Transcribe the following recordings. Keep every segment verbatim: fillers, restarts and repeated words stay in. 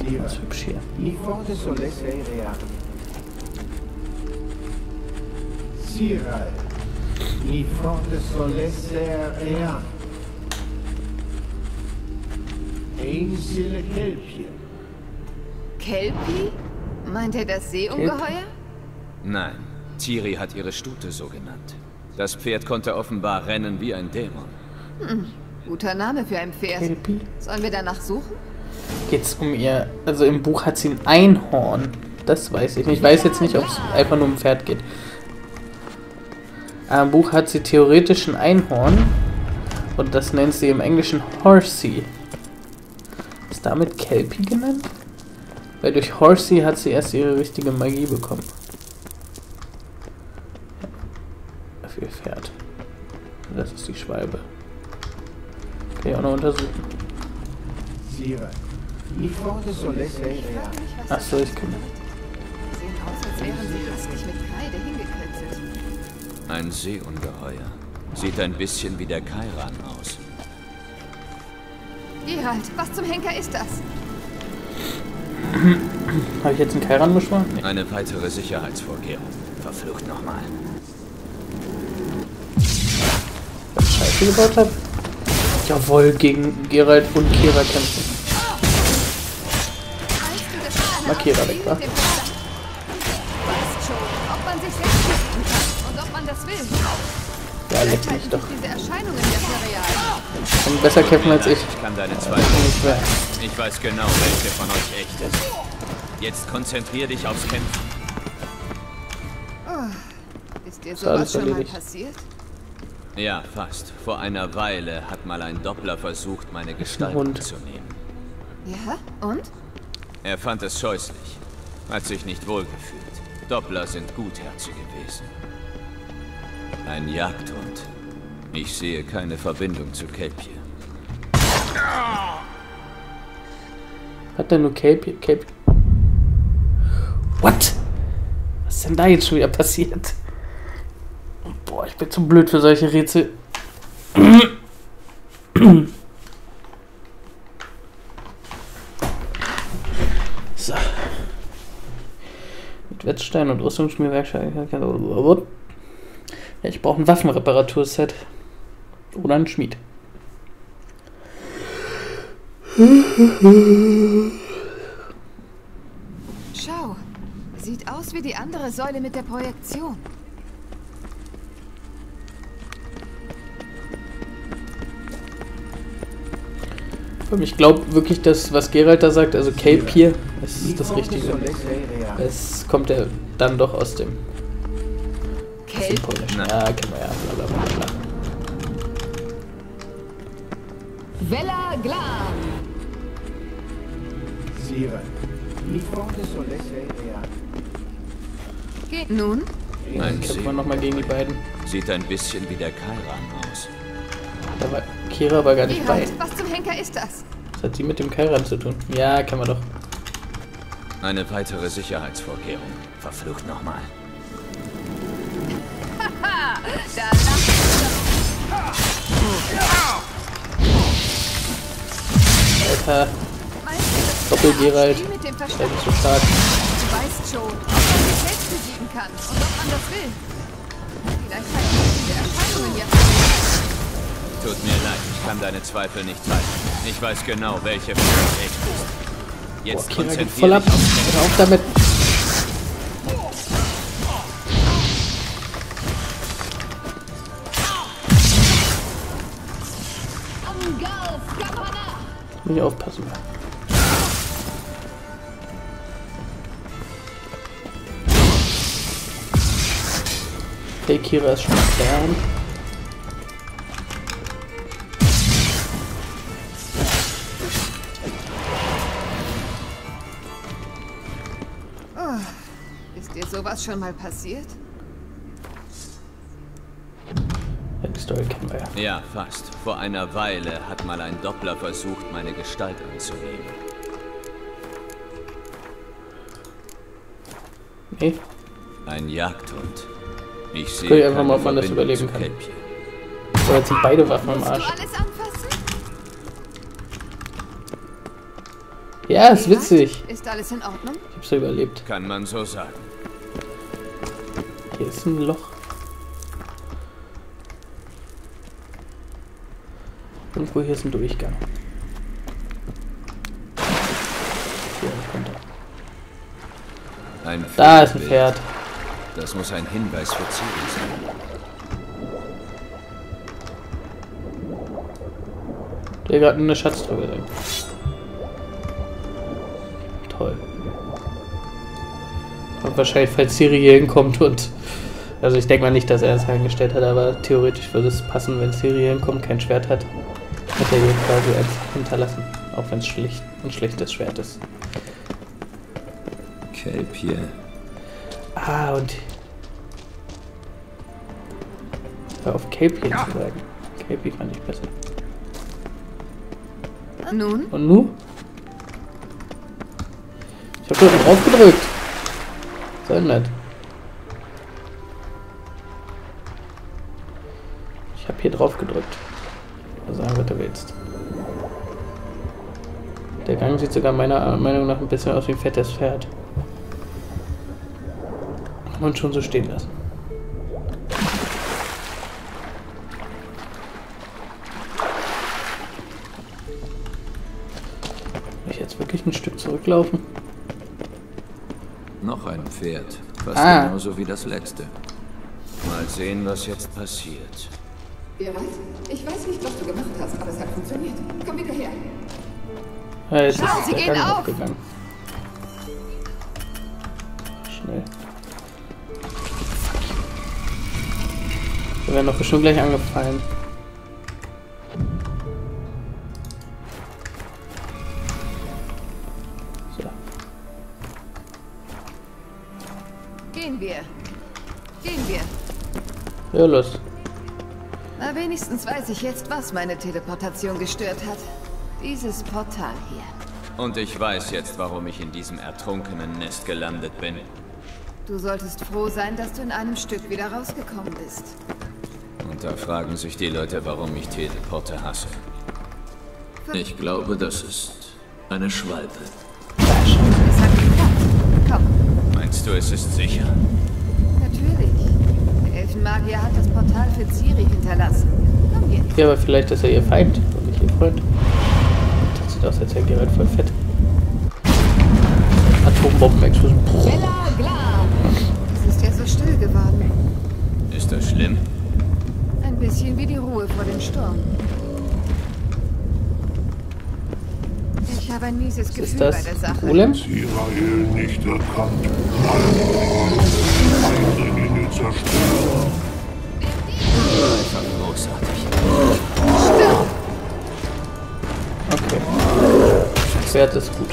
Das ist hübsch hier. Kelpie? Meint er das Seeungeheuer? Nein, Ciri hat ihre Stute so genannt. Das Pferd konnte offenbar rennen wie ein Dämon. Hm, guter Name für ein Pferd. Kelpie? Sollen wir danach suchen? Geht's um ihr... Also im Buch hat sie ein Einhorn. Das weiß ich nicht. Ich weiß jetzt nicht, ob es einfach nur um Pferd geht. Aber im Buch hat sie theoretisch ein Einhorn. Und das nennt sie im Englischen Horsey. Ist damit Kelpie genannt? Weil durch Horsey hat sie erst ihre richtige Magie bekommen. Für ihr Pferd. Das ist die Schwalbe. Kann ich auch noch untersuchen. Achso, ich kann. Sehen aus, als wären sie jetzt nicht mit Kreide hingekritzelt. Ein Seeungeheuer. Sieht ein bisschen wie der Kairan aus. Geralt, was zum Henker ist das? Habe ich jetzt einen Kairan beschworen? Nee. Eine weitere Sicherheitsvorkehrung. Verflucht nochmal. Was ich Scheiße gebaut habe? Jawohl, gegen Geralt und Kira kämpfen. Mal Kira weg, wa? Weißt schon, ob man sich selbst schützen kann und ob man das will. Ja, leck mich doch. Diese Erscheinungen jetzt real. Und besser kämpfen als ich. Ich kann deine Zweifel nicht mehr. Ich weiß genau, welche von euch echt ist. Jetzt konzentrier dich aufs Kämpfen. Oh, ist dir Ist alles sowas schon mal erledigt. passiert? Ja, fast. Vor einer Weile hat mal ein Doppler versucht, meine Gestalt Hund. anzunehmen. Ja, und? Er fand es scheußlich. Hat sich nicht wohlgefühlt. Doppler sind Gutherzige gewesen. Ein Jagdhund. Ich sehe keine Verbindung zu Kelpie. Hat der nur Kelpie? Kelpie? What? Was ist denn da jetzt schon wieder passiert? Boah, ich bin zu blöd für solche Rätsel. So. Mit Wetzstein und Rüstungsschmierwerkstatt. Ja, ich brauche ein Waffenreparaturset. Oder einen Schmied. Schau, sieht aus wie die andere Säule mit der Projektion. Ich glaube wirklich, dass was Geralt da sagt, also Cape hier, ist das Richtige. Es kommt ja dann doch aus dem Kelp? Polnischen. Ja, kennen wir ja. Blablabla. Vella Glam! Geht nun? Ein Kämpfen wir nochmal gegen die beiden. Sieht ein bisschen wie der Kairan aus. Da war Kira war gar nicht bei. Geralt, was zum Henker ist das? Was hat sie mit dem Kairan zu tun? Ja, kennen wir doch. Eine weitere Sicherheitsvorkehrung. Verflucht nochmal. Haha, da lacht Alter, Meinst du, das ist Doppel-Geralt. Spiel mit dem Der Verstand? ist so stark. Du weißt schon, ob man sich selbst besiegen kann und ob man das will. Vielleicht hat man diese Erscheinungen ja. Tut mir leid, ich kann deine Zweifel nicht teilen. Ich weiß genau, welche von euch echt ist. Jetzt Boah, Kira geht konzentrier voll ab. dich aufs Kämpfen. Hör auf damit. Muss ich aufpassen. Okay, Kira ist schon down. Oh, ist dir sowas schon mal passiert? Ja, die Story kennen wir ja. Ja, fast. Vor einer Weile hat mal ein Doppler versucht, meine Gestalt anzunehmen. Nee. Ein Jagdhund. Ich sehe Guck einfach keine mal, ob man das Verbindung überleben zu kann. Kelpie. So, jetzt sind beide Waffen im Willst du Arsch. alles anfassen? Ja, ist witzig. Ist alles in Ordnung? Ich hab's ja überlebt. Kann man so sagen. Hier ist ein Loch. Irgendwo hier ist ein Durchgang. Hier runter. Ein Da ist ein Pferd. Das muss ein Hinweis für Ciri sein. Der gerade eine Schatztruhe drin. Toll. Und wahrscheinlich, falls Ciri hier hinkommt und... Also ich denke mal nicht, dass er es eingestellt hat, aber theoretisch würde es passen, wenn Ciri hier hinkommt, kein Schwert hat. Hat er hier quasi eins hinterlassen. Auch wenn es schlicht ein schlechtes Schwert ist. Kelp hier. Ah, und... Hör auf Kelpien zu sagen. Kelpie fand ich besser. Nun? Und nu? Ich hab doch drauf gedrückt. Soll nicht. Ich hab hier drauf gedrückt. Mal sagen, was du willst. Der Gang sieht sogar meiner Meinung nach ein bisschen aus wie ein fettes Pferd. Kann man schon so stehen lassen. Will ich jetzt wirklich ein Stück zurücklaufen? Noch ein Pferd. Fast Ah. genauso wie das letzte. Mal sehen, was jetzt passiert. Wer weiß? Ich weiß nicht, was du gemacht hast, aber es hat funktioniert. Komm wieder her. Ja, jetzt Schau, ist sie der gehen Gang auf. aufgegangen. Schnell. Wir werden doch bestimmt gleich angefallen. So. Gehen wir. Gehen wir. Ja, los. Na, wenigstens weiß ich jetzt, was meine Teleportation gestört hat. Dieses Portal hier. Und ich weiß jetzt, warum ich in diesem ertrunkenen Nest gelandet bin. Du solltest froh sein, dass du in einem Stück wieder rausgekommen bist. Und da fragen sich die Leute, warum ich Teleporte hasse. Ich glaube, das ist eine Schwalbe. Es hat geklappt. Komm, Meinst du, es ist sicher? natürlich. Der Elfenmagier hat das Portal für Ciri hinterlassen. Komm jetzt. Ja, aber vielleicht ist er ihr Feind und nicht ihr Freund. Das sieht aus, als wäre Geralt voll fett. Atombombenexplosion. Bella Glar! Es ist ja so still geworden. Ist das schlimm? Ein bisschen wie die Ruhe vor dem Sturm. Ich habe ein mieses Ist Gefühl das bei der Sache. Golem? Israel nicht erkannt. Eindringlinge zerstört. Einfach großartig. Okay. Schwert ist gut.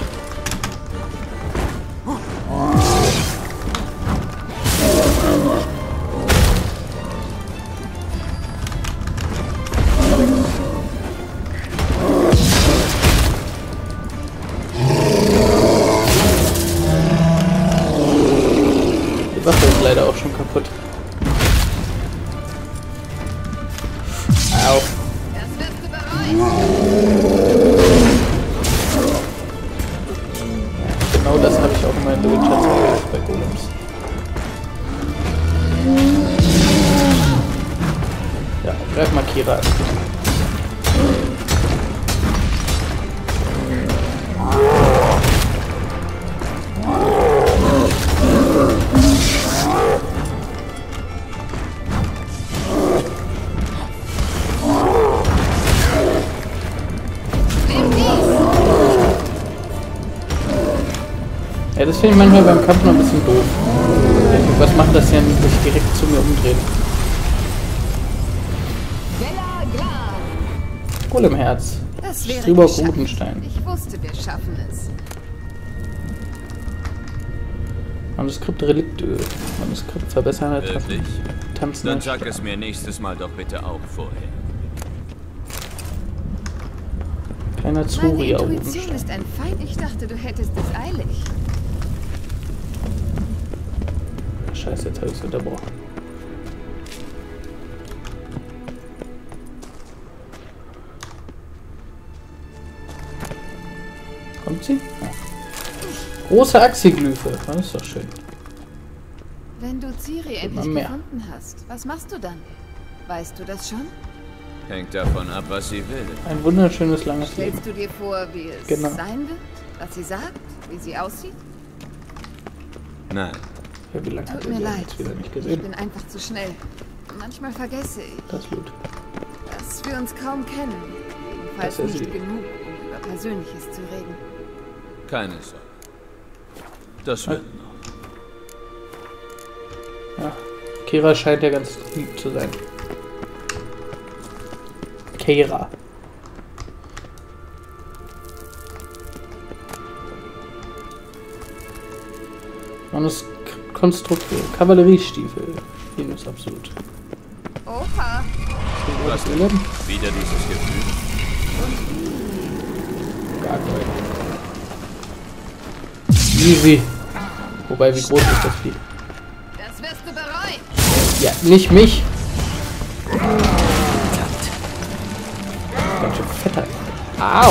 Die Waffe ist leider auch schon kaputt. Au. Das wirst du bereuen. Genau das habe ich auch in meinen Witcher zwei bei Golems. Ja, greif mal Kira an. Ja, das finde ich manchmal beim Kampf noch ein bisschen doof. Was macht das denn, sich direkt zu mir umdrehen? Bella Glar! Golemherz. Das wäre Strieber geschafft. Grubenstein. Ich wusste, wir schaffen es. Manuskript Reliktöl. Manuskript verbessern. Wirklich? Tanzen. Dann sag es mir nächstes Mal doch bitte auch vorher. Kleiner Meine Zuria Intuition Grubenstein. ist ein Feind. Ich dachte, du hättest es eilig. Scheiße, jetzt habe ich es unterbrochen. Kommt sie? Ja. Große Axiglyphe. Das ist doch schön. Wenn du Ciri endlich gefunden hast, was machst du dann? Weißt du das schon? Hängt davon ab, was sie will. Ein wunderschönes langes Stellst Leben. du dir vor, wie es Genau. sein wird? Was sie sagt? Wie sie aussieht? Nein. Ja, wie lange hat Tut er mir sie leid. jetzt wieder nicht Ich gesehen? bin einfach zu schnell. Manchmal vergesse ich, Das Blut. dass wir uns kaum kennen. Jedenfalls Das ist nicht sie. genug, um über Persönliches zu reden. Keine Sorge. Das wird noch. Ja. Kira scheint ja ganz lieb zu sein. Kira. Manuskonstrukte, Kavalleriestiefel. Minus absolut. Oha! Was denn? Wieder dieses Gefühl? Gargoyle. Easy. Wobei, wie groß ist das Vieh? Das wirst du bereuen! Ja, nicht mich. Ganz schön fetter. Au!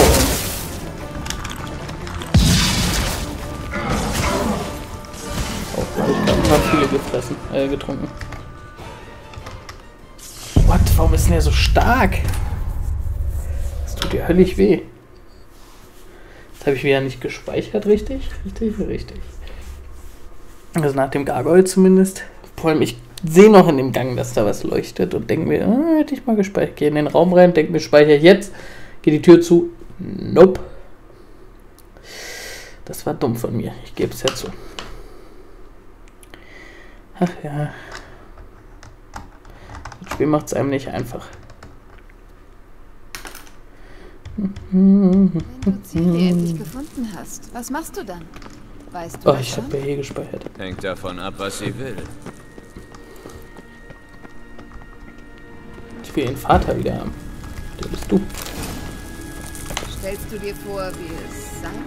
Oh, hab ich gerade mal viele gefressen, äh, getrunken. What? Warum ist denn der so stark? Das tut dir höllisch weh. Jetzt habe ich wieder nicht gespeichert, richtig? Richtig, richtig. Also nach dem Gargoyle zumindest. Vor allem, ich sehe noch in dem Gang, dass da was leuchtet und denke mir, ah, hätte ich mal gespeichert. Gehe in den Raum rein, denke mir, speichere ich jetzt. Gehe die Tür zu. Nope. Das war dumm von mir. Ich gebe es ja zu. Ach ja. Das Spiel macht es einem nicht einfach. Wenn du Ciri endlich gefunden hast, was machst du dann? Weißt du Oh, das ich schon? habe ja hier gespeichert. Hängt davon ab, was sie will. Ich will ihren Vater wieder haben. Der bist du. Stellst du dir vor, wie es sein?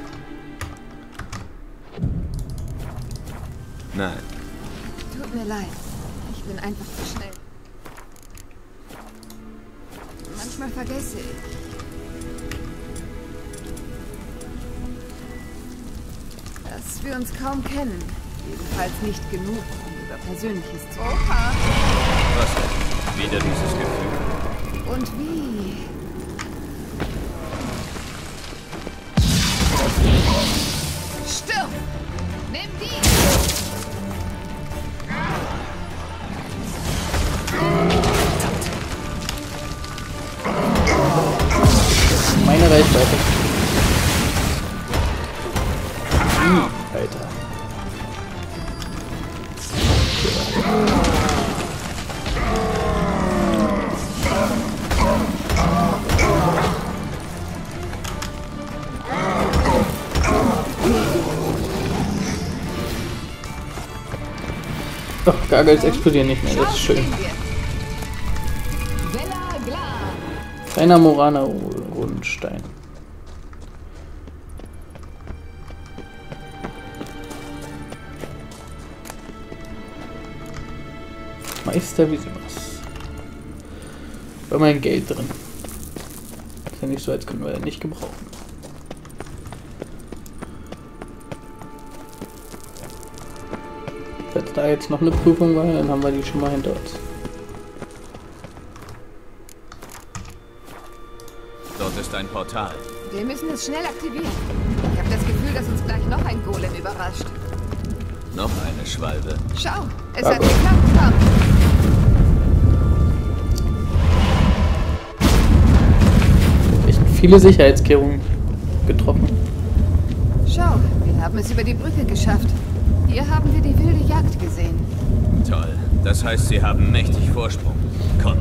Nein. Tut mir leid. Ich bin einfach zu schnell. Manchmal vergesse ich. Dass wir uns kaum kennen. Jedenfalls nicht genug, um über Persönliches zu reden. Oha! Was denn? Wieder dieses Gefühl? Und wie? Stirb! Nimm die! Meine Reichweite. Hm, Alter. Doch, Gargoyles explodieren nicht mehr, das ist schön. Kleiner Morana-Rundstein. Meister Visimus. Bei mein Geld drin. Ist ja nicht so, als können wir das nicht gebrauchen. Wenn da jetzt noch eine Prüfung war, dann haben wir die schon mal hinter uns. Dort ist ein Portal. Wir müssen es schnell aktivieren. Ich habe das Gefühl, dass uns gleich noch ein Golem überrascht. Noch eine Schwalbe. Schau, es Ja, hat gut. geklappt. Komm. Echt viele Sicherheitskehrungen getroffen. Schau, wir haben es über die Brücke geschafft. Hier haben wir die wilde Jagd gesehen. Toll. Das heißt, sie haben mächtig Vorsprung. Komm.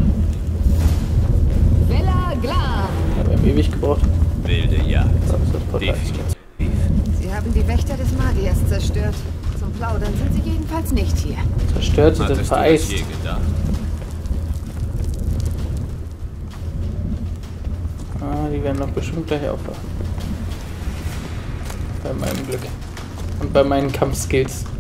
Villa Glan. Aber wir haben ewig gebraucht. Wilde Jagd. Das ist das Portal. Definitiv. Sie haben die Wächter des Magiers zerstört. Zum Plaudern sind sie jedenfalls nicht hier. Zerstört, sie sind Hattest du das vereist. je gedacht? Ah, die werden doch bestimmt gleich aufwachen. Bei meinem Glück. Und bei meinen Kampfskills.